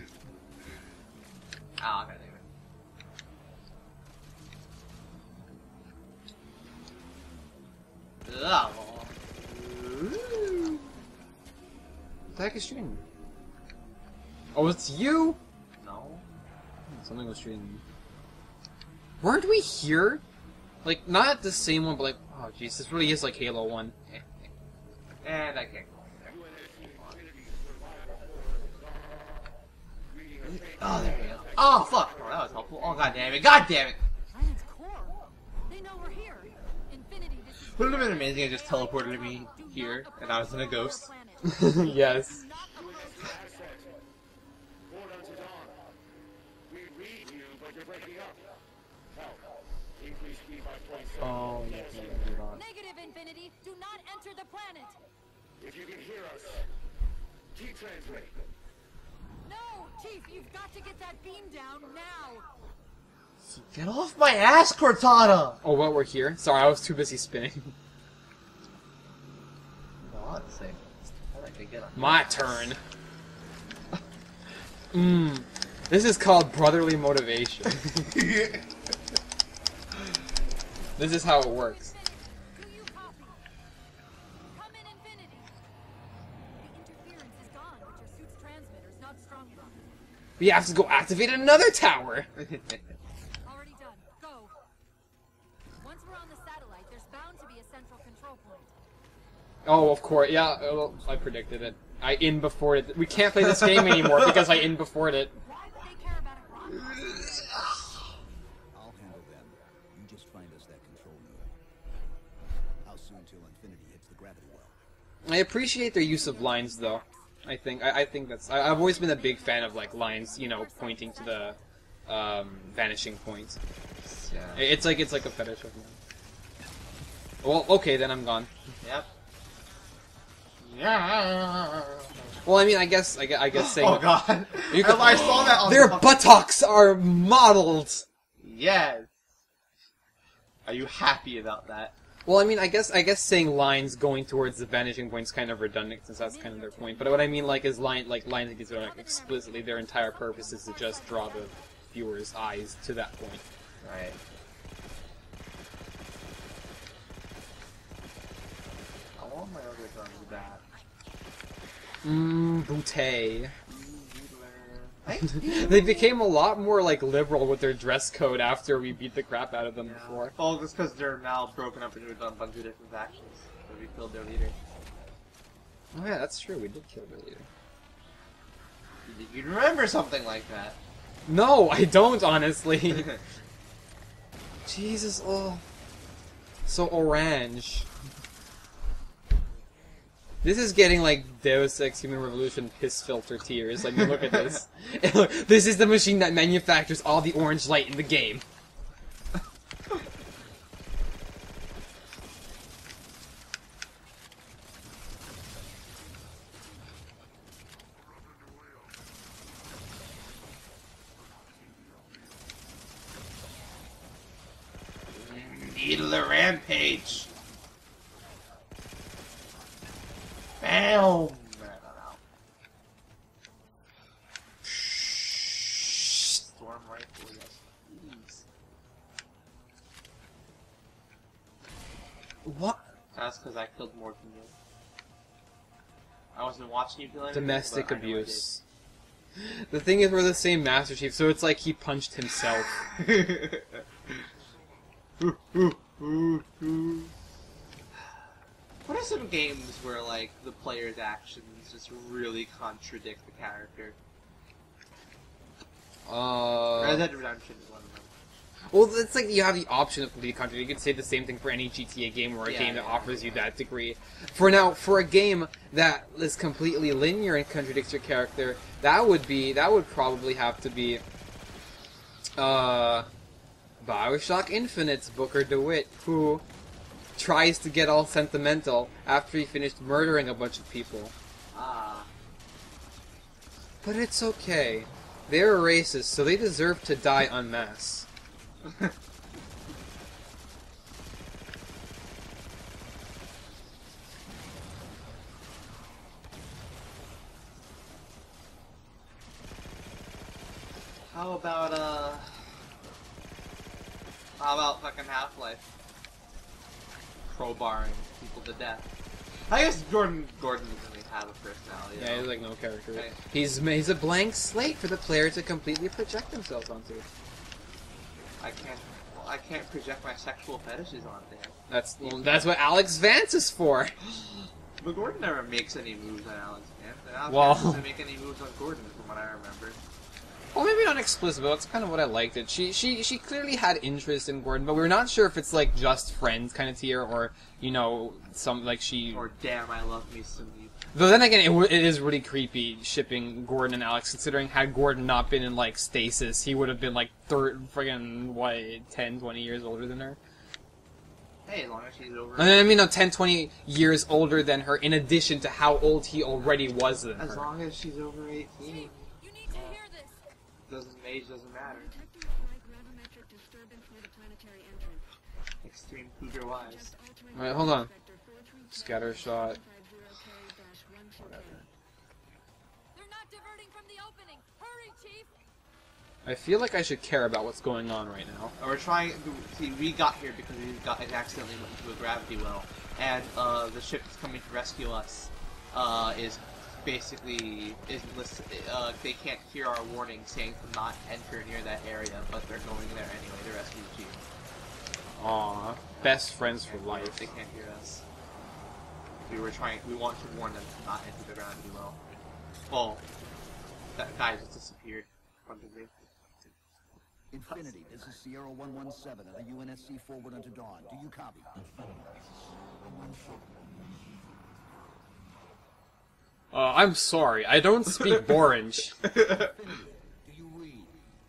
Ah, okay, there you go. Oh. What the heck is shooting me? Oh, it's you? No. Something was shooting me. Weren't we here? Like, not at the same one, but like, oh jeez, this really is like Halo one. And I can't go there. Oh, there we go. Oh, fuck. Oh, that was helpful. Oh, god damn it. God damn it. Planet's core. They know we're here. Infinity, this is Wouldn't it have been amazing if it just teleported me here and I was in a ghost? Yes. Oh, yeah, Negative, Infinity. Do not enter the planet. If you can hear us, keep transmitting. No, Chief, you've got to get that beam down now. Get off my ass, Cortana! Oh, well, we're here. Sorry, I was too busy spinning. No, honestly. I like to get on. My turn. Mmm. This is called brotherly motivation. This is how it works. Do you copy? Come in, Infinity. The interference is gone, but your suit's transmitter's not strong enough. We have to go activate another tower. Already done. Go. Once we're on the satellite, there's bound to be a central control point. Oh, of course. Yeah, well, I predicted it. I in before it. We can't play this game anymore because I in before it. Why would they care about a rock? I'll handle them. You just find us that control node. How soon till Infinity hits the gravity well? I appreciate their use of lines, though. I think I, I think that's. I, I've always been a big fan of like lines, you know, pointing to the um, vanishing point. Yeah. It's like it's like a fetish of mine. Well, okay, then I'm gone. Yep. Yeah. Well, I mean, I guess I, gue- I guess saying Oh god. You I, could- I saw that on their the buttocks are modeled. Yes. Are you happy about that? Well, I mean, I guess I guess saying lines going towards the vanishing point is kind of redundant since that's kind of their point. But what I mean, like, is line like lines like these are like explicitly their entire purpose is to just draw the viewer's eyes to that point. Right. I want my other guns back. Mmm, bootay. Thank They became a lot more like liberal with their dress code after we beat the crap out of them before. Well, just because they're now broken up into a bunch of different factions. So we killed their leader. Oh yeah, that's true. We did kill the leader. You, you remember something like that? No, I don't honestly. Jesus, oh, so orange. This is getting like Deus Ex Human Revolution piss filter tears. Like, look at this. This is the machine that manufactures all the orange light in the game. Needler Rampage. Bam. Storm rifle, yes, please. What? That's because I killed more than you. I wasn't watching you kill anything, Domestic but I know I did. abuse. The thing is, we're the same Master Chief, so it's like he punched himself. What are some games where, like, the player's actions just really contradict the character? Uh, Red Dead Redemption is one of them. well, it's like you have the option of complete country. You could say the same thing for any G T A game or a Yeah, game that yeah. offers you that degree. For now, for a game that is completely linear and contradicts your character, that would be that would probably have to be uh, BioShock Infinite's Booker DeWitt, who tries to get all sentimental after he finished murdering a bunch of people. Ah. But it's okay. They're racist, so they deserve to die en masse. How about, uh... How about fucking Half-Life? Crowbarring people to death. I guess Gordon Gordon doesn't really have a personality. Yeah, though. he's like no character. Right. He's he's a blank slate for the player to completely project themselves onto. I can't. Well, I can't project my sexual fetishes on there. That's well, that's what Alex Vance is for. But Gordon never makes any moves on Alex Vance, and Alex Well- Vance doesn't make any moves on Gordon, from what I remember. Well, maybe not explicit, but that's kind of what I liked it. She she she clearly had interest in Gordon, but we were not sure if it's like just friends kind of tier or you know some like she. Or damn, I love me some you. Though then again, it, w- it is really creepy shipping Gordon and Alex, considering had Gordon not been in like stasis, he would have been like third friggin' what ten, twenty years older than her. Hey, as long as she's over. I mean, no, ten, twenty years older than her, in addition to how old he already was than As her. long as she's over eighteen, You need to hear this. doesn't age doesn't matter. Detecting a slight gravimetric disturbance near the planetary entrance. Extreme cougar wise. Just altering Alright, hold on. Vector four three seven Scatter shot. five zero K one two eight. They're not diverting from the opening. Hurry, Chief. I feel like I should care about what's going on right now. And we're trying to see. We got here because we got it accidentally went into a gravity well, and uh, the ship that's coming to rescue us uh, is basically is listen, uh, they can't hear our warning saying to not enter near that area, but they're going there anyway to rescue the chief. Aw, best friends for And life. They can't hear us. We were trying. We want to warn them to not enter the gravity well. Well, that guy just disappeared in front of me. Infinity, this is Sierra one one seven of the U N S C forward unto dawn. Do you copy? Uh, I'm sorry, I don't speak Borange. Infinity, do you read?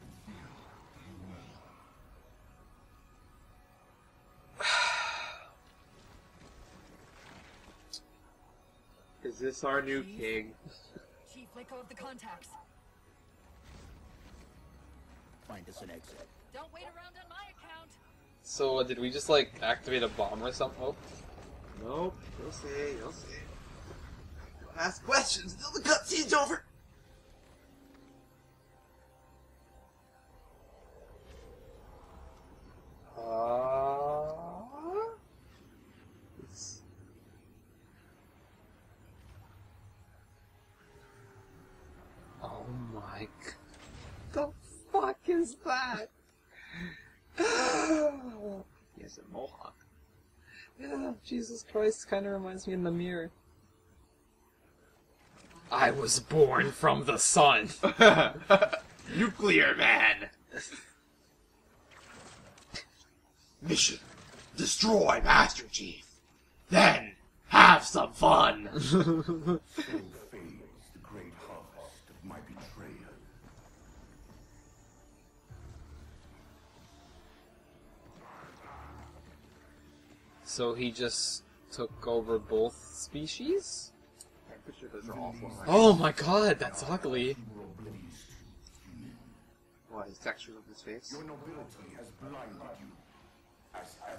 Is this our new king? Chief, let go of the contacts. Find us an exit. Don't wait around on my account. So, uh, did we just, like, activate a bomb or something? Oh. Nope. You'll see. You'll see. Don't ask questions until the cutscene's over. Uh... It's... Oh my... g- The fuck is that? He has a mohawk. Yeah, Jesus Christ, kind of reminds me of the mirror. I was born from the sun. Nuclear man. Mission: destroy Master Chief. Then Have some fun! So fades the great harvest of my betrayal. So he just took over both species? I'm pretty sure those are all four. Oh my god, that's ugly. What, his textures of his face? Your nobility has blinded you, as ever.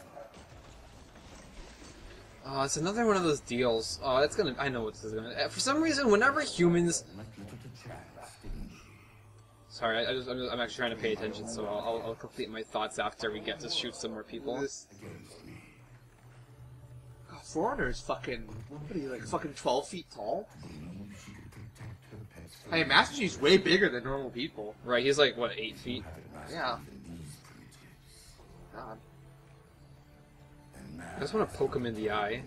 Oh, it's another one of those deals. Oh, it's gonna. I know what this is gonna. For some reason, whenever humans. Sorry, I, I just, I'm, just, I'm actually trying to pay attention, so I'll, I'll, I'll complete my thoughts after we get to shoot some more people. This... God, Foreigner is fucking. What are you, like fucking twelve feet tall? Hey, Master Chief's way bigger than normal people. Right, he's like what, eight feet? Yeah. God. I just want to poke him in the eye.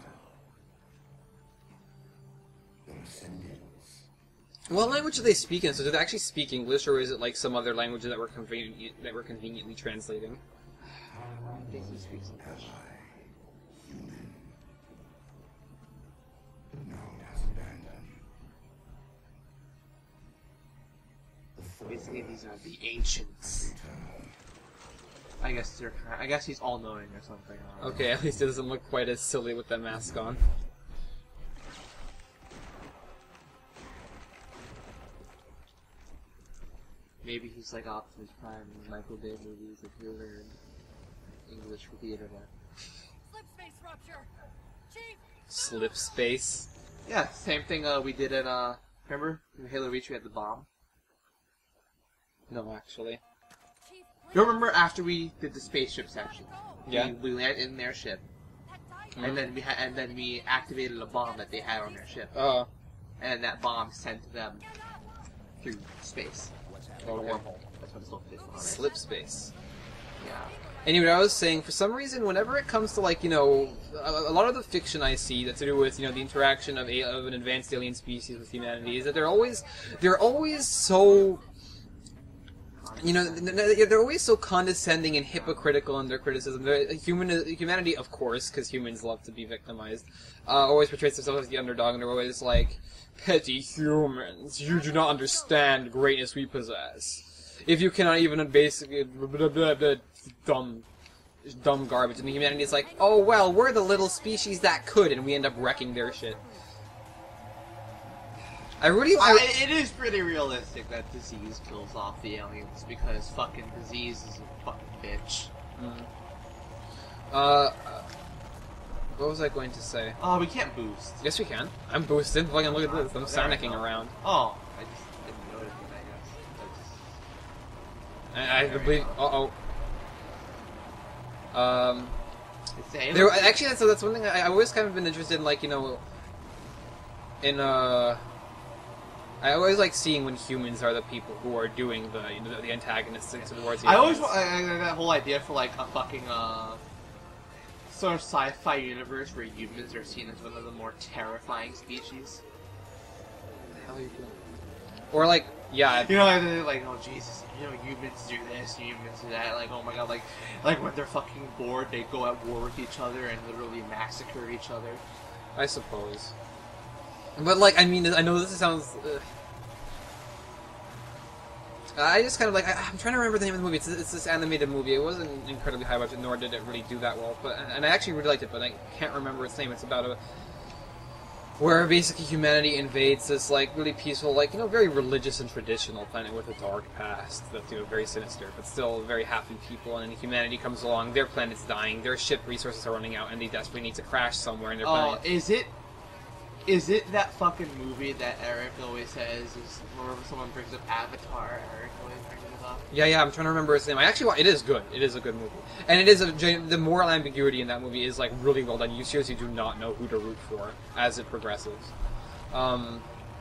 What language do they speak in? So do they actually speak English, or is it like some other language that we're convenient that we're conveniently translating? I think he speaks English. Basically, these are the ancients. I guess they're. I guess he's all-knowing or something. Okay, at least it doesn't look quite as silly with that mask on. Maybe he's like Optimus Prime in Michael Bay movies if you learn English for the internet. Slip space rupture. Chief. Slip space. Yeah, same thing uh, we did in uh, remember in Halo Reach we had the bomb. No, actually. Chief, You remember after we did the spaceship section? Yeah. We, we landed in their ship, Mhm. and then we ha- and then we activated a bomb that they had on their ship, Oh. and that bomb sent them through space. Like a Okay. wormhole. That's what it's located on. Right? Slip space. Yeah. Anyway, I was saying, for some reason, whenever it comes to, like, you know, a, a lot of the fiction I see that's to do with, you know, the interaction of, a, of an advanced alien species with humanity is that they're always, they're always so, you know, they're always so condescending and hypocritical in their criticism. They're, human, humanity, of course, because humans love to be victimized, uh, always portrays themselves as the underdog, and they're always like, petty humans, you do not understand greatness we possess. If you cannot even basically blah, blah, blah, dumb, dumb garbage, and the humanity is like, oh well, we're the little species that could, and we end up wrecking their shit. I really, I, I, it is pretty realistic that disease kills off the aliens because fucking disease is a fucking bitch. uh, what was I going to say? Oh, we can't boost. Yes, we can. I'm boosted. Fucking look at this. I'm There we sonicking go. around. Oh, I just didn't notice it, I guess. I, I believe. Uh oh. Um. It's the There, aliens. actually, that's, that's one thing I, I always kind of been interested in, like, you know, in, uh, I always like seeing when humans are the people who are doing the, you know, the antagonists towards the I always aliens. want I, I, that whole idea for like a fucking uh sort of sci-fi universe where humans are seen as one of the more terrifying species. What the hell are you doing? Or, like, yeah, You know, and they're like, oh Jesus, you know, humans do this, humans do that. Like, oh my god, like, like when they're fucking bored, they go at war with each other and literally massacre each other. I suppose. But, like, I mean, I know this sounds... Uh, I just kind of, like, I, I'm trying to remember the name of the movie. It's, it's this animated movie. It wasn't incredibly high budget, nor did it really do that well. But And I actually really liked it, but I can't remember its name. It's about a... where basically humanity invades this, like, really peaceful, like, you know, very religious and traditional planet with a dark past that's, you know, very sinister, but still very happy people, and then humanity comes along, their planet's dying, their ship resources are running out, and they desperately need to crash somewhere in their Oh, planet. is it? Is it that fucking movie that Eric always says is whenever someone brings up Avatar, Eric always brings it up? Yeah, yeah, I'm trying to remember its name. I actually, wa- it is good. It is a good movie, and it is a gen- the moral ambiguity in that movie is like really well done. You seriously do not know who to root for as it progresses. Um,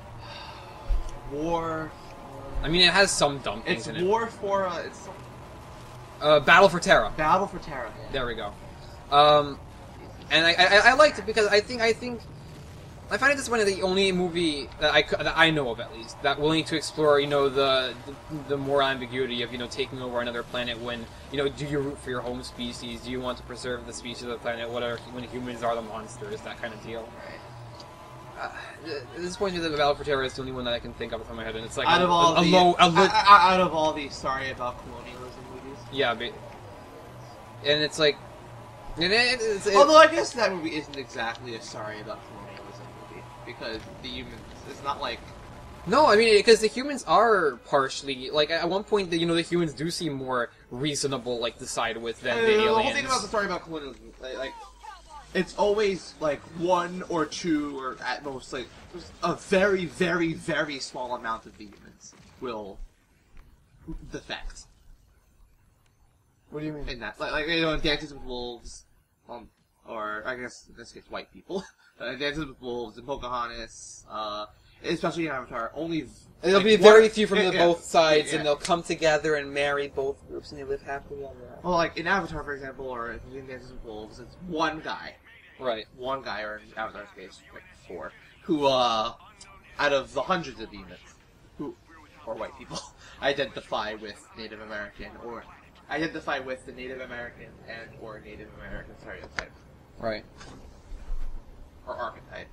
War. I mean, it has some dumb things It's in it. War for uh, it's Uh, Battle for Terra. Battle for Terra. There we go. Um, and I, I, I liked it because I think I think I find it disappointing that the only movie that I, c- that I know of, at least, that willing to explore, you know, the, the the more ambiguity of, you know, taking over another planet when, you know, do you root for your home species? Do you want to preserve the species of the planet? What are, when humans are the monsters? That kind of deal. Uh, at this point, the Battle for Terra is the only one that I can think of off the top of my head, and it's like out a, of all a, a the, low, a low, I- I- out of all these, sorry about colonialism movies. yeah, but, and it's like, and it, it's, it, Although I guess that movie isn't exactly a sorry about colonialism movie because the humans, it's not like. no, I mean, because the humans are partially, like, at one point, the, you know, the humans do seem more reasonable, like, to side with than the the aliens. whole thing about the story about colonialism, like, like, it's always like one or two, or at most like a very, very, very small amount of the humans will defect. What do you mean? In that, like, like you know, in Dances with Wolves, um, or I guess in this case, white people. uh, Dances with Wolves and Pocahontas, uh, especially in Avatar, only. There'll like, be one- very few from yeah, the yeah, both sides, yeah. and they'll come together and marry both groups, and they live happily ever after. Well, like in Avatar, for example, or in Dances with Wolves, it's one guy. Right. One guy, or in Avatar's case, like four, who, uh, out of the hundreds of demons, who, or white people, identify with Native American, or identify with the Native American and or Native American stereotype, Right. or archetype.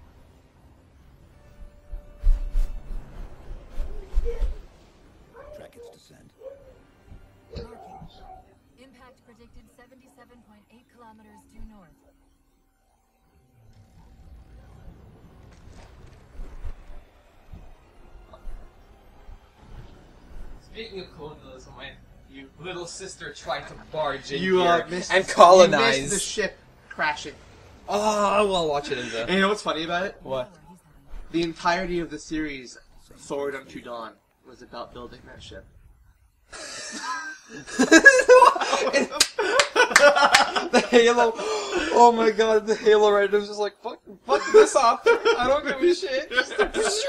Track its descent. Impact predicted seventy-seven point eight kilometers due north. Speaking of colonialism, my you little sister tried to barge in You, uh, here missed, and you colonize. missed the ship crashing. Oh, well, watch it in the... And you know what's funny about it? What? The entirety of the series, Forward Unto Dawn, was about building that ship. The Halo. Oh my god, the Halo right was just like, fuck, fuck this up. I don't give a shit. Just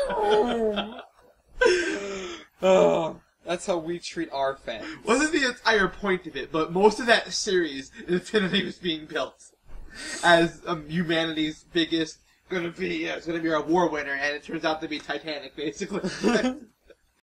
oh, that's how we treat our fans. Wasn't the entire point of it, but most of that series, Infinity was being built as um, humanity's biggest, gonna be, yeah, it's gonna be our war winner, and it turns out to be Titanic, basically.